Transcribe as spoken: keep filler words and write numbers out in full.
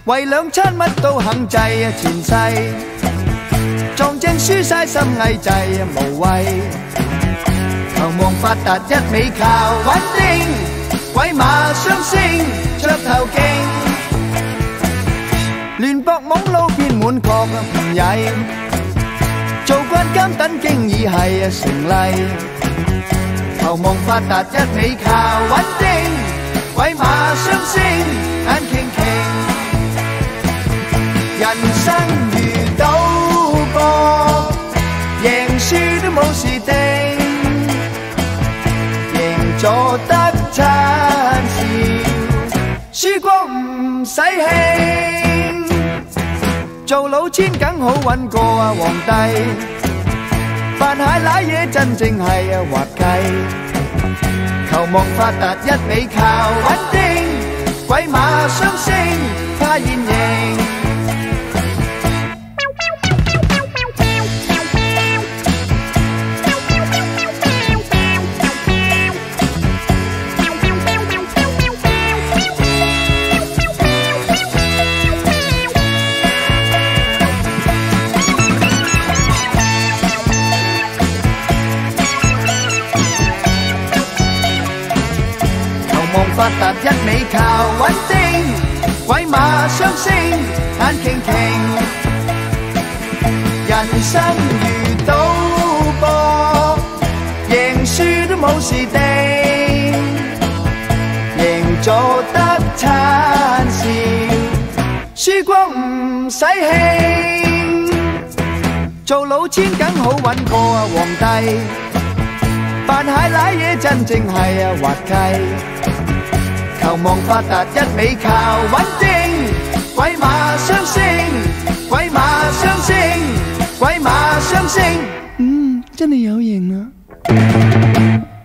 為兩餐乜都肯制啊，前世撞正輸晒心翳滯啊，無謂求望發達一味靠穩定，鬼馬雙星着頭勁，亂搏懵撈偏滿確啊唔曳，做慣監等經已係啊成例，求望發達一味靠穩定，鬼馬雙星眼傾傾。人生如賭博，贏輸都冇事定，贏咗得餐笑，輸光唔使興。做老千梗好揾過啊皇帝，扮蟹瀨嘢真正係啊滑稽，求望發達一味靠穩定，鬼馬雙星花現形。發達一味靠穩定，鬼馬雙星眼傾傾。人生如賭博，贏輸都冇事定，贏咗得餐笑，輸光唔使興。做老千梗好揾過啊皇帝，扮蟹瀨嘢真正係啊滑稽，求望發達一味靠穩定，鬼馬雙星，鬼馬雙星，鬼馬雙星，嗯，真係有型啊！